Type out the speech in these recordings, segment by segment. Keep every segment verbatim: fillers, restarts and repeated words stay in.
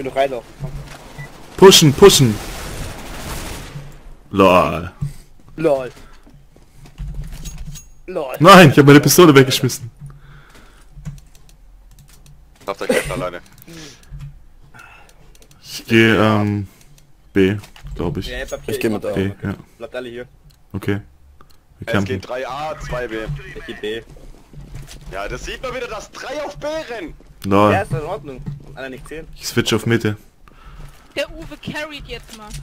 noch reinlaufen. Pushen, pushen. Lol. Lol. Lol. Nein, ich habe meine Pistole weggeschmissen. Auf der Kette alleine. Ich gehe, ähm, B, glaube ich. Ja, ihr bleibt hier, Ich geh mit A. B, ja. Bleibt alle hier. Okay. Wir Es campen. geht drei A, zwei B. Ich geh B. Ja, das sieht man wieder, dass drei auf B rennen. Ja, Lol. ist in Ordnung. Und einer nicht zählen. Ich switch auf Mitte. Der Uwe carried jetzt mal.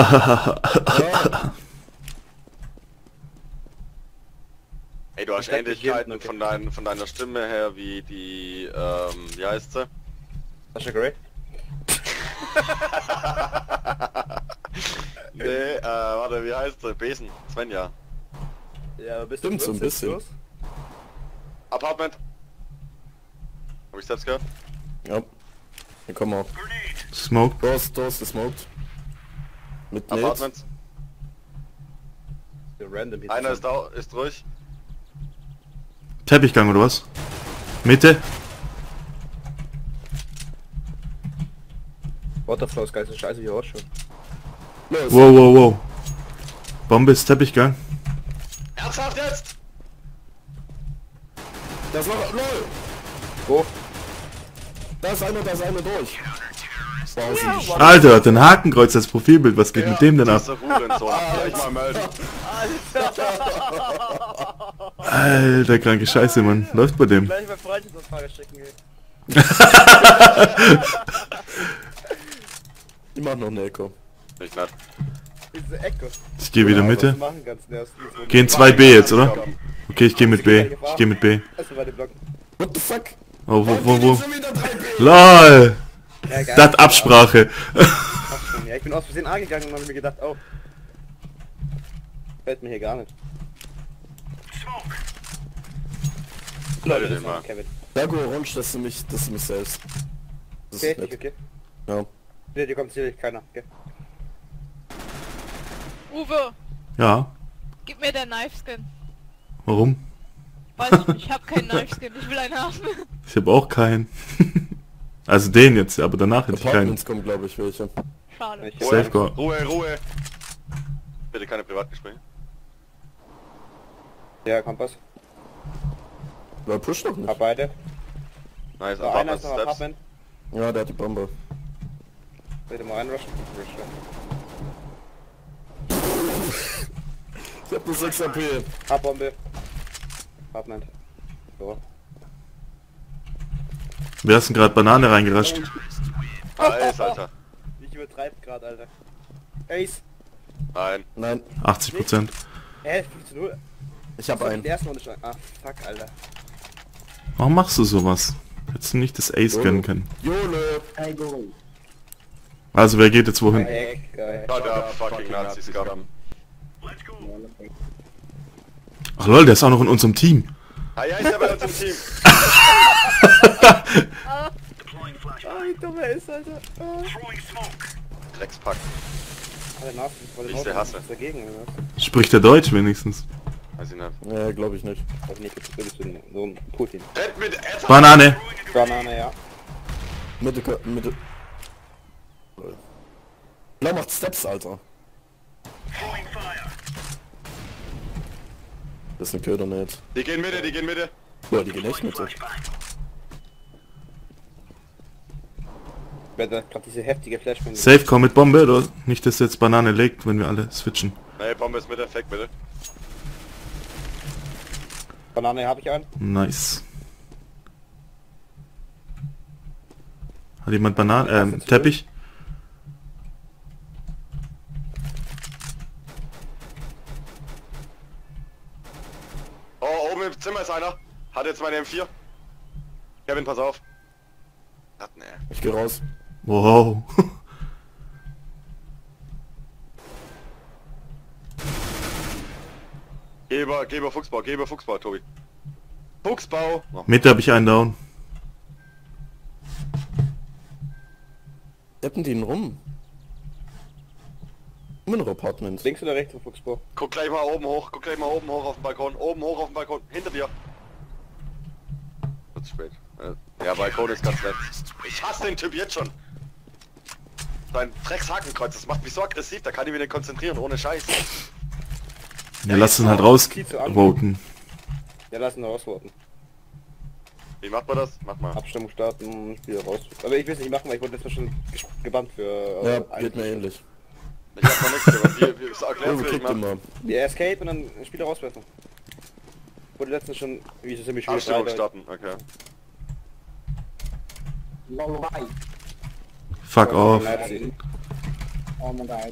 Ey, du hast Ich bleib Ähnlichkeiten hier, okay. von, dein, von deiner Stimme her wie die, ähm, wie heißt sie? Sascha Grey? Nee, äh, warte, wie heißt sie? Besen, Svenja. Ja, bist Stimmt, so ein bisschen. Los? Apartment. Hab ich selbst gehört? Ja. Hier kommen wir. Smoke. Doors, Doors gesmoked. Mit Nate. Apartments. So random hier. Einer ist da, ist ruhig. Teppichgang oder was? Mitte. Waterflow ist geil, so scheiße hier auch schon. Los. Wow, wow, wow. Bombe ist Teppichgang. Ernsthaft jetzt? Da ist noch... LOL! Wo? Da ist einer, da ist einer durch. Wow, sind die Alter, hat ein Hakenkreuz als Profilbild. Was geht mit dem denn ab? Dieser Hurensohn, gleich mal melden. Alter, kranke Scheiße, Mann. Läuft bei dem. Gleich mal Freundschaftsanfrage schicken hier. Die machen noch eine Echo. Nicht nett. Diese Ecke. Ich gehe wieder Mitte. Machen kannst, ne? Gehen zwei B jetzt, oder? Okay, ich gehe mit B. Ich gehe mit B. Erstmal bei den Blocken. What the fuck? Oh, wo, wo, wo? Schon wieder drei B. LOL! Ja, geil. Das Absprache. Ja, ich bin aus Versehen A gegangen und habe mir gedacht, oh. Fällt mir hier gar nicht. Leute, das den war mal. Kevin. Dago Orange, dass du mich, dass du mich selbst. Das Okay, ist ich, nett. okay. Ja. Ne, dir kommt sicherlich keiner. Okay. Uwe, Ja, gib mir der Knife-Skin. warum? Weiß ich nicht, ich hab keinen Knife-Skin, ich will einen haben. Ich habe auch keinen. Also den jetzt, aber danach hätte ich keinen. Apartments kommen, glaube ich, welche. Schade. Ich- Safeguard. Ruhe, Ruhe. Bitte keine Privatgespräche. Ja, Kompass. Weil push doch nicht. Hab beide. Nice, So, einer Apartment ist noch Steps. Apartment. Ja, der hat die Bombe. Bitte mal reinrushen. Rush. Ich hab nur sechs A P. A-Bombe. Apartment. So. Wer ist denn gerade Banane reingerascht? Nice, Alter. Ich übertreibe gerade, Alter. Ace. Nein. Nein, achtzig Prozent. Hä? fünfzehn Uhr? ich hab einen. Der erste Runde schon. Ah, fuck, Alter. Warum machst du sowas? Hättest du nicht das Ace gönnen können. Jole! Also wer geht jetzt wohin? Ey, geil. Ja, der fucking Nazis gab. Ach lol, der ist auch noch in unserem Team. Ah ja, ist ja bei uns im Team. Ah, wie dumm er ist, Alter. Ah. Dreckspack. Alter, Nasen, voll den Ich sehr hasse. Ist dagegen, oder? Spricht er Deutsch wenigstens? Weiß ich nicht. Ja, glaube ich nicht. Also nicht, das ist so ein Putin. Rennt mit F. Banane! Banane, ja. Mitte, Ko- Mitte. Blau macht Steps, Alter. Das ist eine Köder nicht. Die gehen Mitte, die gehen Mitte. Boah, die gehen echt Mitte. Wer da gerade diese heftige Flashbang. Safe, komm mit Bombe, oder? Nicht, dass jetzt Banane legt, wenn wir alle switchen. Nee, Bombe ist Mitte, Effekt bitte. Banane habe ich einen. Nice. Hat jemand Banane, ähm, Teppich? Oh, oben im Zimmer ist einer. Hat jetzt meine M vier. Kevin, pass auf. Hat ne. Ich geh raus. Wow. Geh über, geh über Fuchsbau, geh über Fuchsbau, Tobi. Fuchsbau! Oh. Mitte habe ich einen down. Steppen die denn rum? Immer noch Apartments. Links oder rechts vom Fuchsbau? Guck gleich mal oben hoch, guck gleich mal oben hoch auf den Balkon. Oben hoch auf den Balkon, hinter dir. Wird spät. Äh, Ja, Balkon ist ganz nett. Ich hasse den Typ jetzt schon. Sein Dreckshakenkreuz, das macht mich so aggressiv, da kann ich mich nicht konzentrieren, ohne Scheiß. Ja, lass ihn halt rausvoten. Ja, lass ihn rausvoten. Wie macht man das? Mach mal. Abstimmung starten, Spiel raus. Aber ich will es nicht machen, weil ich wurde letztes Mal schon ges- gebannt für... Ja, äh, geht mir ähnlich. Ich hab noch nichts gemacht. Wie, wie, so Oh, erklär's wir mir, ich kriegt mach. immer. Die Escape und dann Spieler rauswerfen. Wurde letztens schon, wie ist es nämlich Abstimmung schwierig. starten, okay. Fuck off. Oh mein Gott.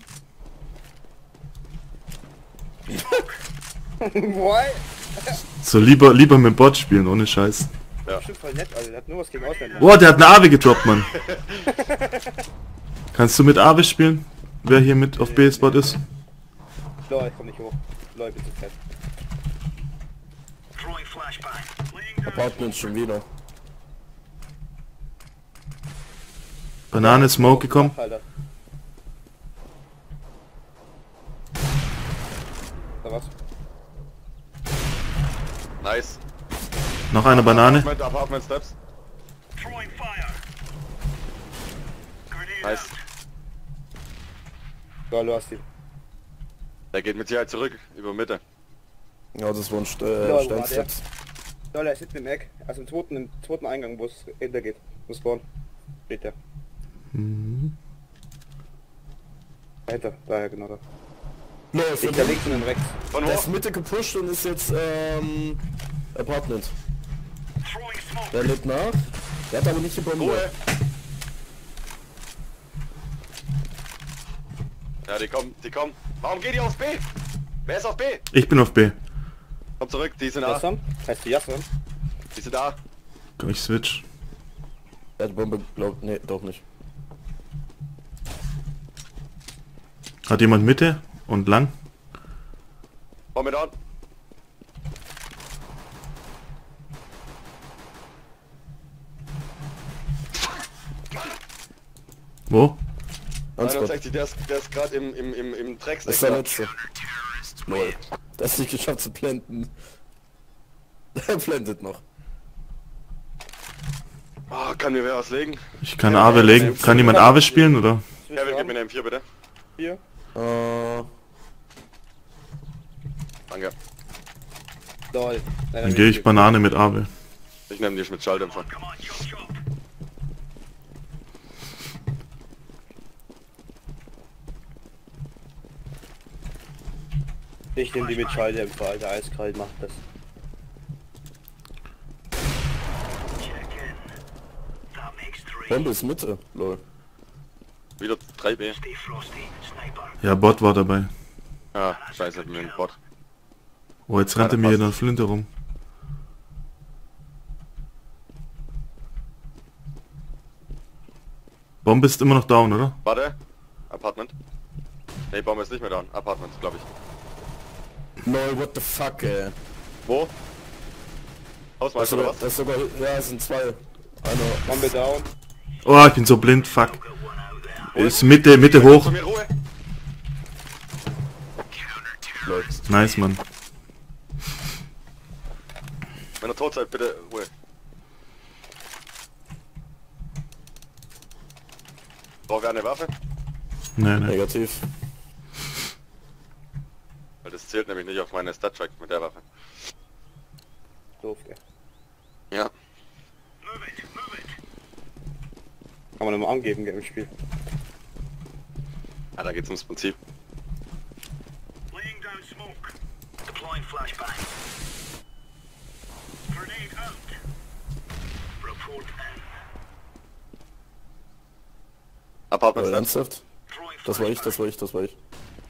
Why? So lieber lieber mit Bot spielen, ohne Scheiß. Bestimmt voll nett, Alter. Der hat nur was gegen Ausländer. Boah, der hat eine Ave gedroppt, Mann. Kannst du mit Ave spielen? Wer hier mit auf B-Spot ist? Leute, ich komm nicht hoch. Leute, bitte fett. Apartments schon wieder. Banane Smoke gekommen. Alter. Da was? Nice. Noch eine Banane. Apartment, Apartment Steps. Nice. Ja, du hast ihn. Der geht mit Sicherheit zurück, über Mitte. Ja, das waren St Ja, äh, wo war Steinsteps. Leute, er sitzt im Eck. Also im zweiten, im zweiten Eingang, wo es hinter geht. Wo es spawn. Steht der. Mhm. Dahinter, daher genau da. Läuft, Ich da links und dann rechts. Von der wo? ist Mitte gepusht und ist jetzt ähm, Apartment. Der lebt nach. Der hat aber nicht die Bombe. Ruhe. Ja, die kommen, die kommen. Warum geht ihr auf B? Wer ist auf B? Ich bin auf B. Komm zurück, die sind A. Yassan? Heißt du Yassan? Die sind A. Ich switch. Der hat die Bombe, glaubt, nee, doch nicht. Hat jemand Mitte und lang? Bombe down. Ansbot. Wo? einundsechzig, der ist, der ist gerade im, im, im, im Das ist der Drecksdeck. letzte. Lol. Das ist nicht geschafft zu blenden. Der blendet noch. Oh, kann mir wer was legen? Ich kann Ave legen. Kann jemand Ave spielen oder? Kevin, gib mir eine M vier bitte. Hier. Äh, Danke. Lol. Dann gehe ich Banane mit Ave. Ich nehme dich mit Schalldämpfer. Ich nehme die mit Schalldämpfer, Alter. Eiskalt macht das. Bombe ist Mitte. Lol. Wieder drei B. Ja, Bot war dabei. Ah, scheiße, mit dem Bot. Oh, jetzt rennt er mir hier in der Flinte rum. Bombe ist immer noch down, oder? Warte. Apartment. Nee, Bombe ist nicht mehr down. Apartment, glaube ich. Lol, what the fuck, ey. Wo? Das ist Hausmeister oder sogar, was? das ist sogar, ja, es sind zwei. Einer. Bombe down. Oh, ich bin so blind, fuck. Ist Mitte, Mitte hoch. Zu mir Ruhe. Lol. Nice, Mann. Wenn ihr tot seid, bitte Ruhe. Braucht wer eine Waffe? Nee, nee. Negativ. Weil das zählt nämlich nicht auf meine Stat-Track mit der Waffe. Doof, gell. Ja. Kann man nochmal angeben, gell, im Spiel. Ah, da geht's ums Prinzip. Apartment Lol, Steps. ernsthaft? Das war ich, das war ich, das war ich.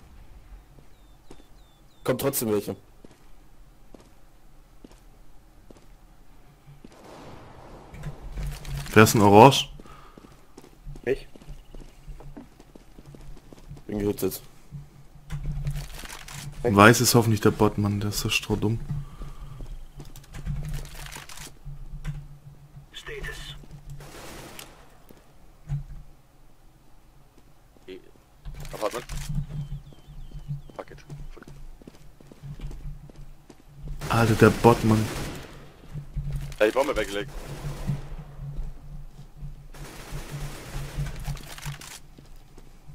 Kommt trotzdem welche. Wer ist ein Orange? Ich? Bin gehittet. Weiß ist hoffentlich der Bot, Mann. Der ist so strohdumm. Apartment. Fuck it. Fuck it. Alter, der Bot, Mann. Ey, Bombe weggelegt.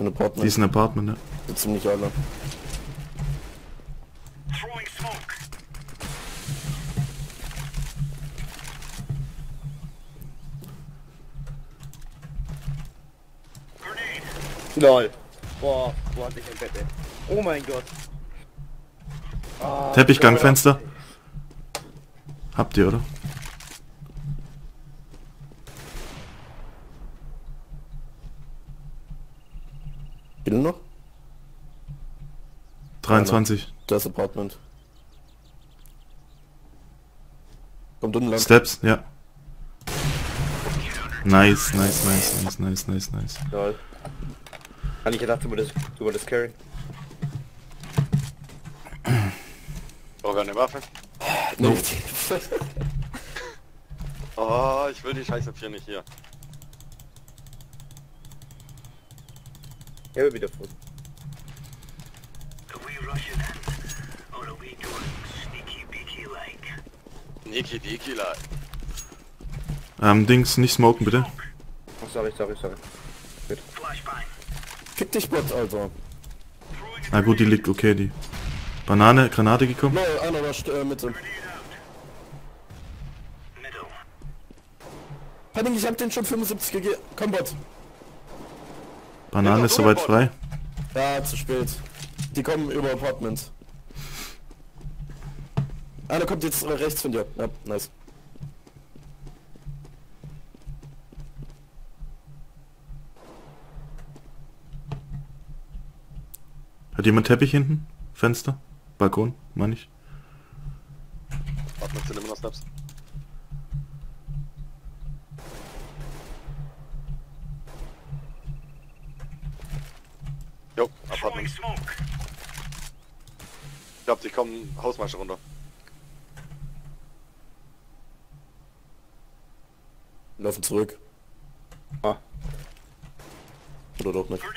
Ein Apartment. Die ist ein Apartment, ja. Sind ziemlich alle. Lol. Boah, boah, hat ich im Bett, ey. Oh mein Gott. Ah, Teppichgang, Fenster. Habt ihr, oder? Geht noch? dreiundzwanzig. Das Apartment. Kommt unten lang. Steps, ja. Nice, nice, nice, nice, nice, nice, nice. Lol. Kann ich gedacht, über das, über das Carry. Brauchen wir eine Waffe? No. Oh, ich will die scheiß M vier nicht hier. Ich habe wieder vor. Niki Diki like. Ähm, Dings, nicht smoken, bitte. Oh, sorry, sorry, sorry. Kick dich, Bot, Alter. Na gut, die liegt okay, die. Banane, Granate gekommen. No, einer war äh, Mitte. Henning, ich hab den schon fünfundsiebzig gegeben. Komm, Bot. Banane ist soweit frei. Ja, zu spät. Die kommen über Apartment. Einer kommt jetzt rechts von dir. Ja, nice. Hat jemand Teppich hinten? Fenster? Balkon, meine ich. Apartments sind immer noch Steps. Jo, Apartments. Ich glaub, die kommen Hausmasche runter. Laufen zurück. Ah. Oder doch nicht.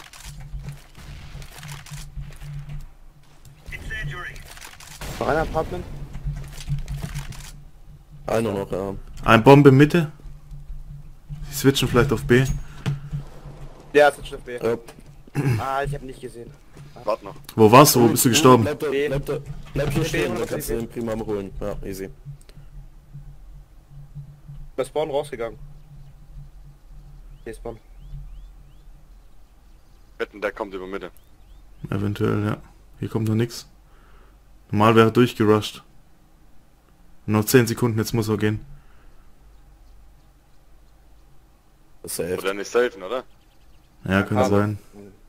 Noch ein Apartment? Einer noch, ja. Ein Bombe Mitte. Die switchen vielleicht auf B. Ja, ist ein Schiff B. Ja. Ah, ich hab nicht gesehen. Warte noch. Wo warst du? Wo bist du gestorben? Bleib, da, bleib, da, bleib hier B, stehen, da B, kannst B. du den prima holen. Ja, easy. Bei Spawn rausgegangen. Hier Spawn. Wetten, der kommt über Mitte. Eventuell, ja. Hier kommt noch nix. Normal wäre durchgerusht. Noch zehn Sekunden, jetzt muss er gehen. Safe. Oder nicht safen, oder? Ja, kann Aber- sein.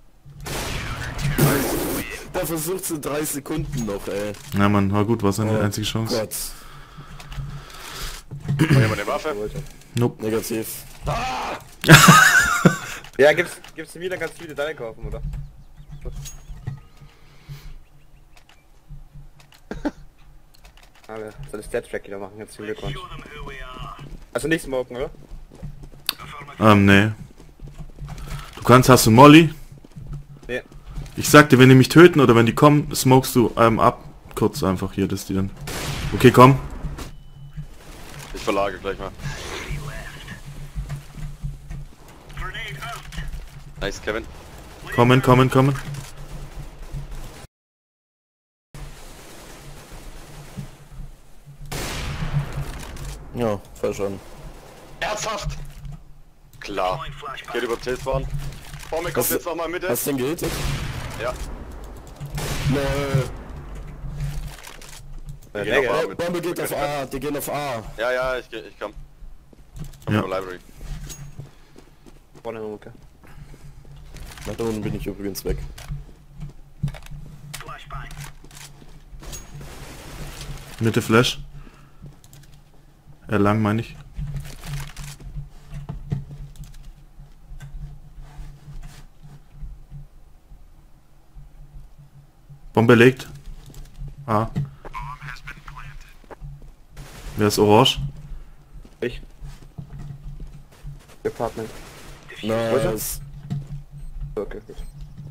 Da versucht sie drei Sekunden noch, ey. Ja, Mann, war gut, war seine Oh einzige Chance. Gott. Braucht jemand eine Waffe? Nope. Negativ. Ja, gibt's, gibt's mir, dann kannst du wieder deine kaufen, oder? Alle, soll ich Stat-Track wieder machen, jetzt Glückwunsch. Also nicht smoken, oder? Ähm, nee. Du kannst, hast du Molly? Nee. Ich sag dir, wenn die mich töten oder wenn die kommen, smokest du ähm, ab. Kurz einfach hier, dass die dann... Okay, komm. Ich verlage gleich mal. Nice, Kevin. Kommen, kommen, kommen. Ja, falsch an. Ernsthaft? Klar. Geht über T-Spawn. Vor mir kommt Was- jetzt nochmal Mitte. Hast du den gehittet? Ja. Lol. Ja, gehen Digga. auf A Äh, mit. Bombe geht auf A, die gehen auf A. Ja, ja, ich, geh- ich komm. Komm Ja. zur Library. Vorne, okay. Nach da unten bin ich übrigens weg. Mitte Flash. Äh, lang meine ich. Bombe legt. Ah. Wer ist orange? Ich. Apartment. Nice. Okay, gut.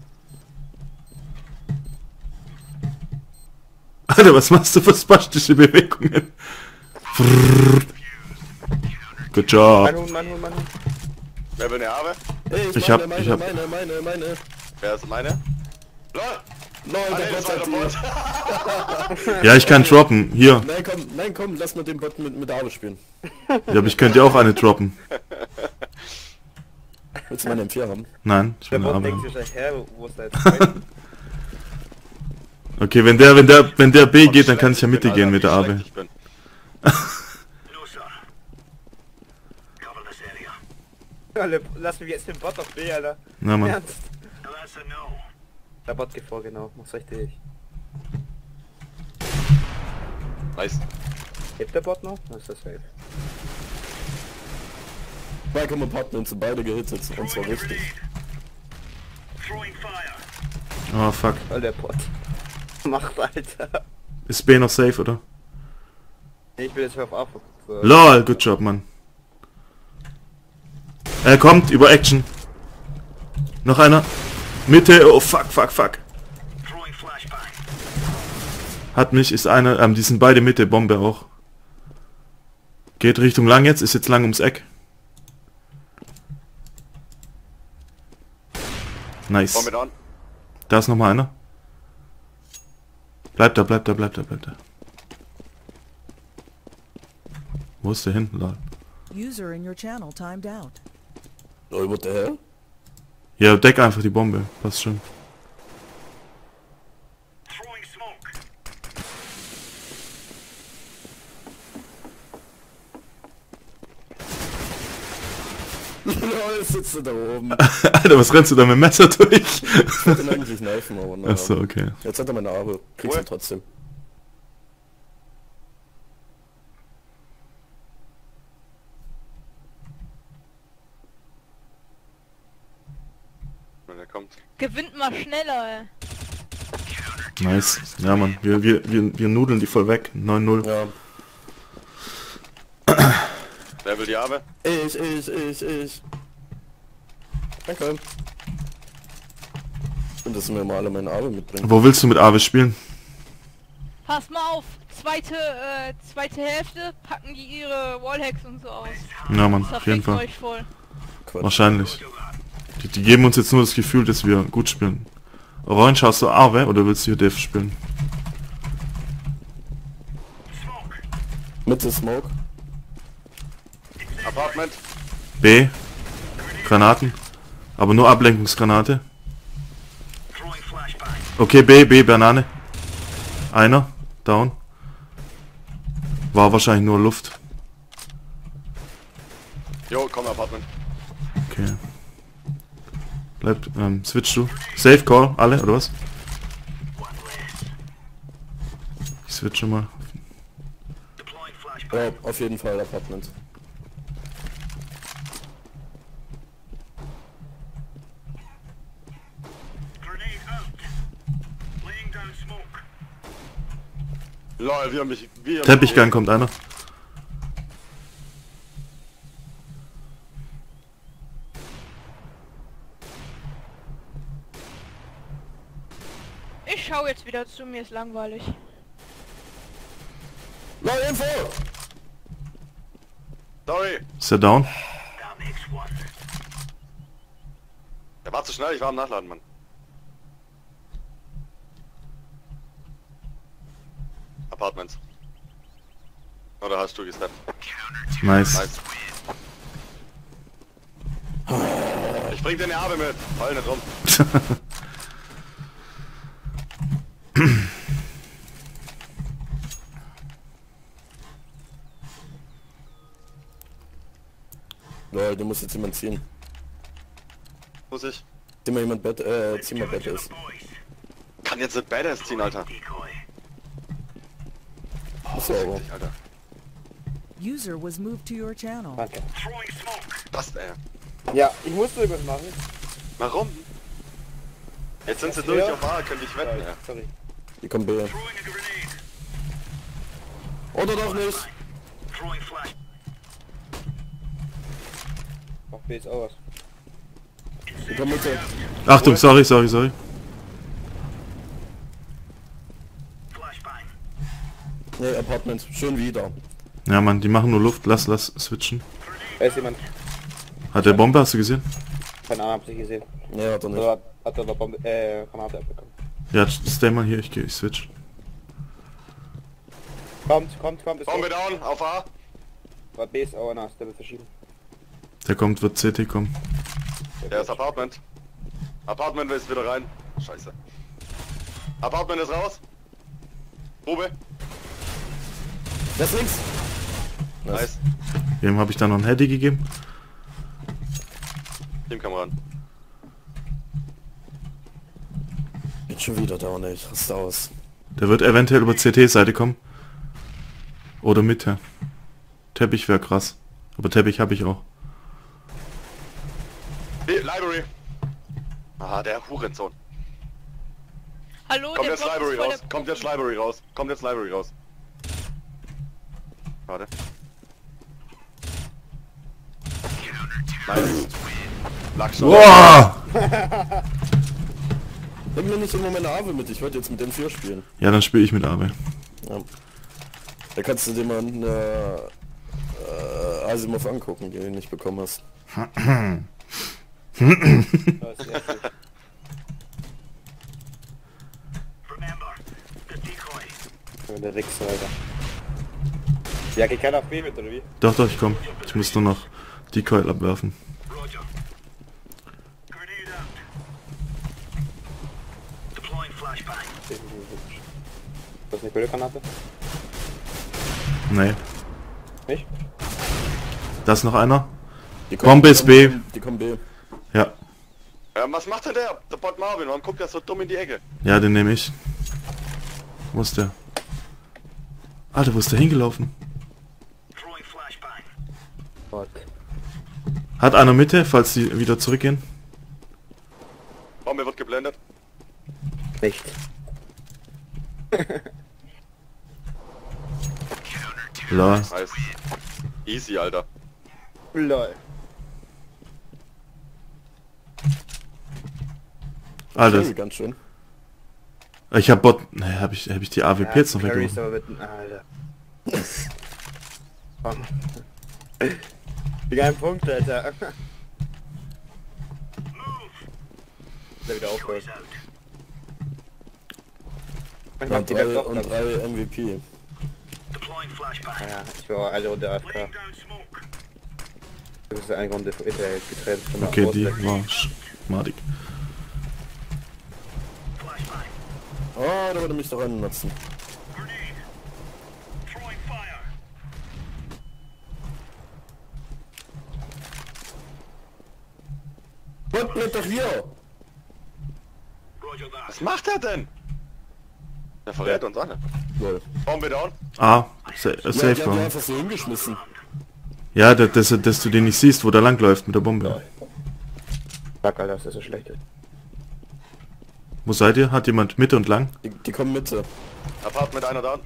Alter, was machst du für spastische Bewegungen? Good job. Mein Hund, mein Hund, mein Hund. Wer will eine Habe? Ey, ich, Ich meine, hab- meine, ich hab- meine, meine, meine. Wer ist meine? LOL! Lol, Ah, der nee, das Bot war hat der die. Bot. Ja, ich kann droppen. Hier. Nein, komm, nein, komm, lass mal den Bot mit, mit Arbe spielen. Ja, aber ich könnte dir auch eine droppen. Willst du meine M vier haben? Nein, ich Der will eine Bot denkt Arme. sich, hä, wo ist der jetzt? Okay, wenn der, wenn der, wenn der B Oh, wie geht, dann kann ich ja schlecht Mitte bin, gehen Alter, mit der wie Arbe. schlecht ich bin. Alle, lass mich jetzt den Bot auf B, Alter. Na Mann. Ernst? Der Bot geht vor, genau. Mach's richtig. Nice. Hebt der Bot noch? Das ist das safe. Zwei Apartments sind beide gehittet und zwar richtig. Oh fuck. Weil der Bot macht, Alter. Ist B noch safe, oder? Ich will jetzt auf A. So. LOL, good job, Mann. Er kommt über Action. Noch einer. Mitte, oh fuck, fuck, fuck. Hat mich, ist einer, ähm, die sind beide Mitte, Bombe auch. Geht Richtung lang jetzt, ist jetzt lang ums Eck. Nice. Bombe down. Da ist noch mal einer. Bleibt da, bleibt da, bleibt da, bleibt da. Wo ist der hin? Lol. User in your channel timed out. Lol, what the hell? Ja, deck einfach die Bombe. Passt schon. Lol, sitzt du da oben. Alter, was rennst du da mit dem Messer durch? Ich wollte ihn eigentlich kneifen, aber naja. Achso, okay. Jetzt hat er meine Arbe. Kriegst Cool. du trotzdem. Wenn der kommt. Gewinnt mal schneller, ey. Nice. Ja, Mann. Wir, wir, wir, wir nudeln die voll weg. neun null. Ja. Wer will die Arbe? Ich, ich, ich, ich. Danke. Und dass wir mal alle meine Arbe mitbringen. Wo willst du mit Aves spielen? Pass mal auf. Zweite, äh, zweite Hälfte packen die ihre Wallhacks und so aus. Ja, Mann. Auf jeden Zerfickt Fall. euch voll. Quatsch. Wahrscheinlich. Die, die geben uns jetzt nur das Gefühl, dass wir gut spielen. Orange, hast du Ave oder willst du hier Def spielen? Mitte Smoke. Apartment. B. Granaten. Aber nur Ablenkungsgranate. Okay, B, B, Banane. Einer. Down. War wahrscheinlich nur Luft. Jo, komm, Apartment. Okay. Bleibt, ähm, switch du. Safe Call, alle, oder was? Ich switche mal. Ja, auf jeden Fall Apartment. Lol, wir haben mich... Wir haben Teppichgang kommt einer. Ich schau jetzt wieder zu, mir ist langweilig. Lol, Info! Sorry. Ist er down? Der war zu schnell, ich war am Nachladen, Mann. Apartments. Oder hast du gesteppt? Nice. Nice. Ich bring dir eine Arbe mit. Fall nicht rum. Lol, du musst jetzt jemand ziehen. Muss ich? Zieh mal jemand Bett, äh, zieh mal Bett ist. Kann jetzt nicht Badass ziehen, Alter. Achso, aber. Dich, Alter. User was moved to your channel. Danke. Was, ey? Ja, ich musste irgendwas machen. Warum? Jetzt sind sie Ja. durch auf A, könnte ich wetten, Ja, ja. sorry. Hier kommt B. Oder doch nicht? Mach B jetzt auch was. Hier kommt Mitte. Achtung, sorry, sorry, sorry. Nee, Apartment. Schön wieder. Ja, Mann, die machen nur Luft. Lass, lass switchen. Da ist jemand. Hat der Bombe, hast du gesehen? Keine Ahnung, hab ich gesehen. Ja, hat er nicht. Oder hat er eine Bombe, äh, Granate abbekommen. Ja, stay mal hier, ich geh, ich switch. Kommt, kommt, kommt, ist Bombe down, auf A. War B ist auch nass, der wird verschieben. Der kommt, wird C T kommen. Der ist Apartment. Apartment ist wieder rein. Scheiße. Apartment ist raus. Bube. Der ist links. Nice. Wem habe ich da noch ein Heady gegeben? Teamkameraden. Geht schon wieder da, ne? Ich raste aus. Der wird eventuell über C T-Seite kommen. Oder Mitte. Teppich wäre krass. Aber Teppich habe ich auch. Hey, Library. Ah, der Hurensohn. Hallo, Kommt der jetzt Block ist Library voll raus. der- Kommt jetzt Library raus. Kommt jetzt Library raus. Warte. Nice. Lackshot. Boah! Nimm mir nicht immer meine Ave mit, ich wollte jetzt mit dem vier spielen. Ja, dann spiele ich mit Abe. Ja. Da kannst du dir mal einen äh, äh, Asimov angucken, den du nicht bekommen hast. Das ist sehr viel. Ja, der Wichser, Alter. Ja, geht keiner auf B mit, oder wie? Doch, doch, ich komm. Ich muss nur noch die Coil abwerfen. Das ist eine Ködergranate? Nee. Nicht? Da ist noch einer. Die Bombe ist B. Die kommen B. Ja. Ja, was macht denn der? Der Bot Marvin, warum guckt er so dumm in die Ecke? Ja, den nehme ich. Wo ist der? Alter, wo ist der hingelaufen? Fuck. Hat einer Mitte, falls die wieder zurückgehen? Bombe wird geblendet. Nicht. Lol. Nice. Easy, Alter. Lol. Alter, Schön, ganz schön. ich hab Bot... Ne, hab ich, hab ich die A W P jetzt noch Carry ist weggemacht? aber mit... Alter. Komm. Wie ein Punkt, Alter. Der wieder aufhört. Ich mach Und die drei, doch und dann. drei M V P. Ja, ich war alle unter A F K. Das ist eine Runde äh, getrennt von der Okay, Ausweg. die war schmadig. Oh, da würde mich doch annutzen. Gott, bleib doch hier! Was macht er denn? Der verrät uns alle. Lol. Bombe down. Ah, sa äh, Ja, safe die haben die war. einfach so hingeschmissen. Ja, dass, dass, dass du den nicht siehst, wo der langläuft mit der Bombe. Fuck, Alter, das ist so schlecht. Wo seid ihr? Hat jemand Mitte und lang? Die, die kommen Mitte. Apartment einer down.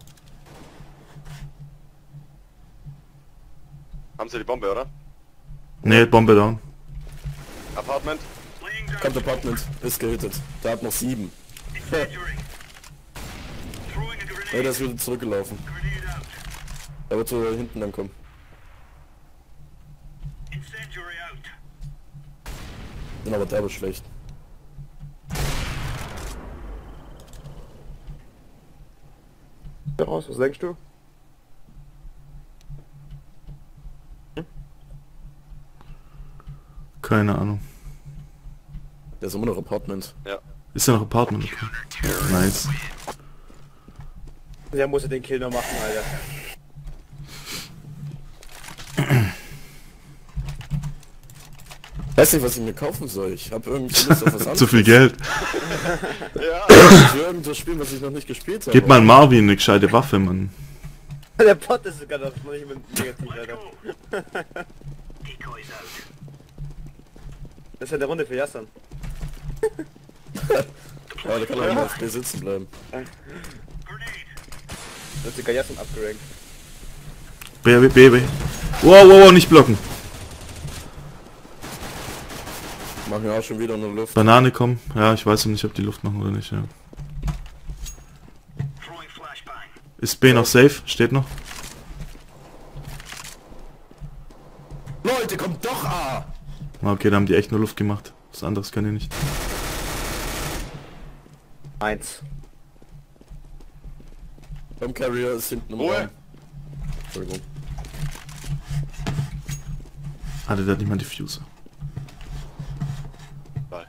Haben sie die Bombe, oder? Ne, Bombe down. Apartment. Kommt Apartment, ist gehittet. Der hat noch sieben. Ja, der ist wieder zurückgelaufen. Der wird so hinten dann kommen. Ja, aber der wird schlecht. Raus, was denkst du? Keine Ahnung. Der ist immer noch Apartment. Ja. Ist ja noch Apartment. Nice. Der muss ja den Kill noch machen, Alter. Weiß nicht, was ich mir kaufen soll. Ich habe irgendwie Lust auf was anderes. Zu viel Geld. Ja. Ich will irgendwas spielen, was ich noch nicht gespielt habe. Gib mal Marvin eine gescheite Waffe, Mann. Der Pot ist sogar noch nicht mit negativ, Alter. Das ist ja der Runde für Yassan. Ja, der kann auch immer auf B sitzen bleiben. Das ist sogar Yassan abgerankt. B, B, B, B. Wow, wow, wow, nicht blocken. Machen wir auch schon wieder in der Luft. Banane kommen. Ja, ich weiß noch nicht, ob die Luft machen oder nicht, ja. Ist B noch safe? Steht noch? Leute, kommt doch A! Okay, da haben die echt nur Luft gemacht. Was anderes kann ich nicht. Eins. Beim Carrier ist hinten im Ruhe. Raum. Entschuldigung. Hatte da nicht mal Diffuser. Nein.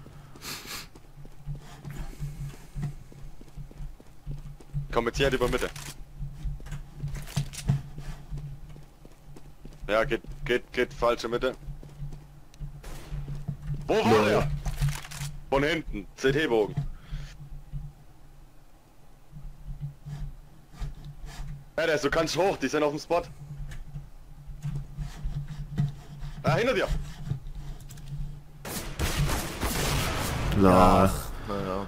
Komm jetzt hier über Mitte. Ja, geht, geht, geht, falsche Mitte. Wo war der? Von hinten, C T-Bogen. Ja, der ist, du kannst hoch, die sind auf dem Spot. Ah, hinter dir. La. Naja.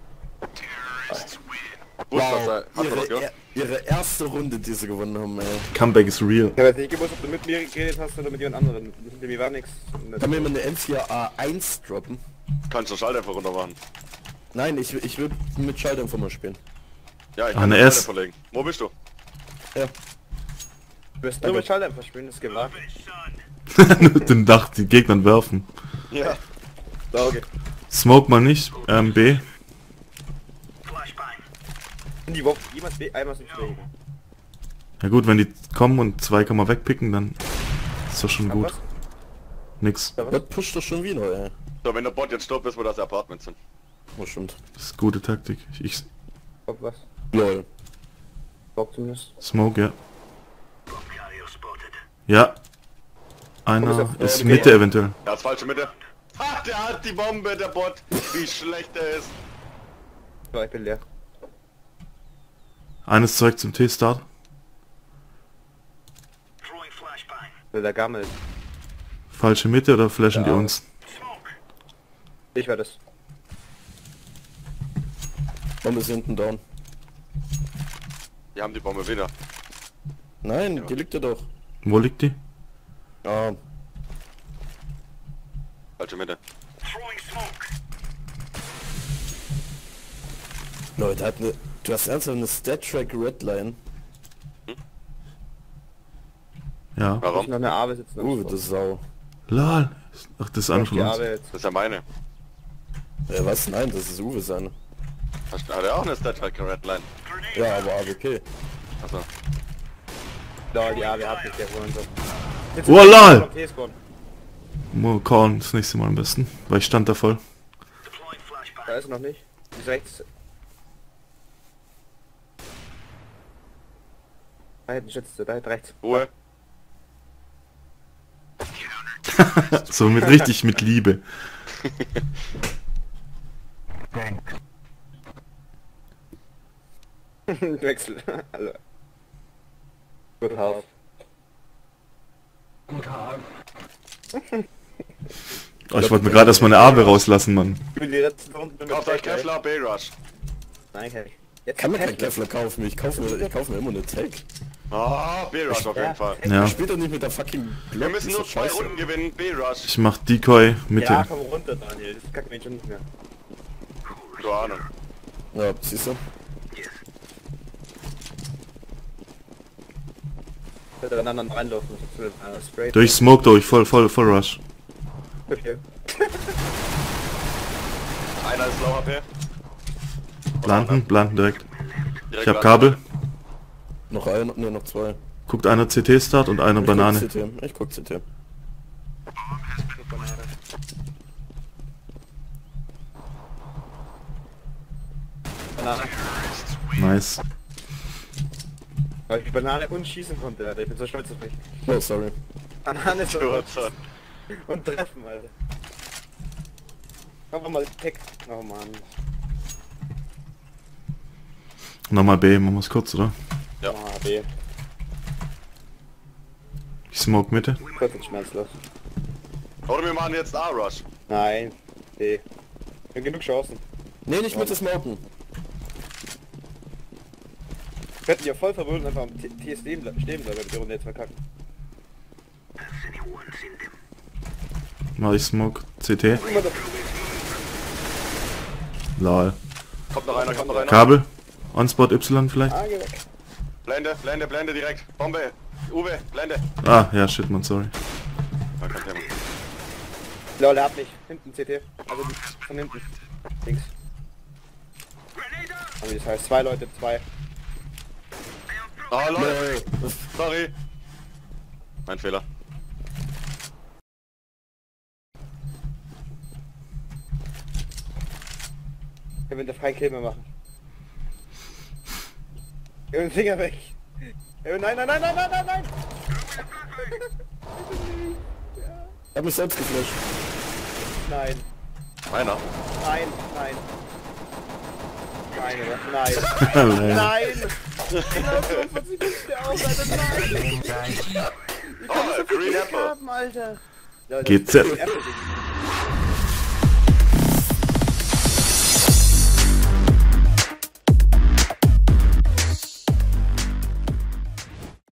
Wusste, Wow, dass er- hast du das ihre, gehört? er, ihre erste Runde, die sie gewonnen haben, ey. Comeback is real. Ich habe jetzt nicht gewusst, ob du mit mir geredet hast oder mit jemand anderem. Mit mir war nix. Kann mir mal eine M vier A eins droppen? Kannst du Schalldämpfer runter machen. Nein, ich, will- ich will mit Schalldämpfer mal spielen. Ja, ich Ah, kann eine den S. Schalldämpfer legen. Wo bist du? Ja. Du wirst nur mit Schalldämpfer spielen, das ist gewagt. Den Dach, die Gegnern werfen. Ja. So, okay. Smoke mal nicht. Ähm, B. Und die Woche jemals B, einmal sind Schläge. Ja gut, wenn die kommen und zwei kann man wegpicken, dann ist das schon Kann gut. was? Nix. Das pusht doch schon wieder, ey. So, wenn der Bot jetzt stoppt, ist, wo das Apartments sind. Oh, stimmt. Das ist gute Taktik. Ich, ich Ob was? Lol. Bock zumindest. Smoke, ja. Ja. Einer Komm, ist ist auf- Mitte eventuell. Ja, ist falsche Mitte. Ha, der hat die Bombe, der Bot. Wie schlecht er ist. Ja, ich bin leer. Eines zurück zum T-Start. Will der gammelt. Falsche Mitte oder flashen die Ja. uns? Ich werde es. Bombe ist hinten down. Die haben die Bombe wieder. Nein, die liegt ja doch. Wo liegt die? Ah, Falsche Mitte. Leute, hat eine, du hast ernsthaft eine Stat-Track Redline. Ja. Ich Warum? noch eine Arbe sitzen. am Uh, Spot. das Sau. Lol. Ach, das ist einer von Die uns. Arbe jetzt. Das ist ja meine. Ja, was? Nein, das ist Uwe seine. Hast du hat er auch eine Stat Tracker Redline? Ja, aber aber okay. Achso. Da, die Arbe hat nicht der Freund. Jetzt Oh, lol! Okay, spawn. Mo callen das nächste Mal am besten. Weil ich stand da voll. Da ist er noch nicht. Die ist rechts. Da hinten schützt er, da hinten rechts. Ruhe. So mit richtig mit Liebe. Wechsel. Hallo. Gut Haus. Oh, ich wollte mir gerade erstmal eine Arbe rauslassen, Mann. Ich will die letzten Runden Kauft euch Kevlar B-Rush. Nein, Harry. Jetzt Kann man keinen Kevlar. Kevlar kaufen. Ich kaufe mir, ich kaufe mir immer eine Tag. Ah, B-Rush auf jeden Ja. Fall. Ja. Ich spiele doch nicht mit der fucking Block. Wir müssen ist nur doch zwei scheiße. Runden gewinnen. B-Rush. Ich mach Decoy Mitte. Ja, komm runter, Daniel. Das kackt mich schon nicht mehr. Du Ahnung. Ja, siehst du? Ich hätte einen anderen reinlaufen. Das ist ein Spray. Durch Smoke durch, voll, voll, voll Rush. Okay. Einer ist low H P. Planten, planten direkt. Direkt Ich hab lang. Kabel. Noch ein, ne, noch zwei. Guckt einer C T-Start und einer Ich Banane. Guck C T. Ich guck C T. Banane. Nice. Weil ich die Banane und schießen konnte, Alter. Ich bin so stolz auf mich. Oh, sorry. Banane ist so Kurzer. und treffen, Alter. Machen wir mal Tech. Oh Mann. Nochmal B, machen wir's kurz, oder? Ja. Ah, B. Ich smoke Mitte. Kurz und schmerzlos. Oder wir machen jetzt A-Rush. Nein. B. Wir haben genug Chancen. Nee, nicht mit das Smoken. Wir hätten ja voll verwöhnt einfach am T S stehen bleiben, stehen bleiben, wenn wir die Runde jetzt verkacken. Mach ich Smoke. C T. Immer doch. Lol. Kommt noch einer, kommt noch einer. Kabel. On-Spot Y vielleicht? Ah, geh weg. Blende, Blende, Blende direkt. Bombe. Uwe, Blende. Ah, ja, shit, man, sorry. Ja, kein Thema. Lol, er hat mich. Hinten C T. Also von hinten. Links. Also das heißt zwei Leute, zwei. Oh Leute, Nee. sorry. Mein Fehler. Er will den freien Kill mehr machen. Er will den Finger weg. Er will, nein, nein, nein, nein, nein, nein, nein! Ich hab mich selbst geflasht. Nein, Meiner. nein, nein. Nein, oder? Nein. Nein. Nein! Genau so verzieht der aus, Alter, nein! Wie kann Oh, ich so viel Green Glück Apple. haben, Alter? Ja, das G Z. ist ein Apple-Ding.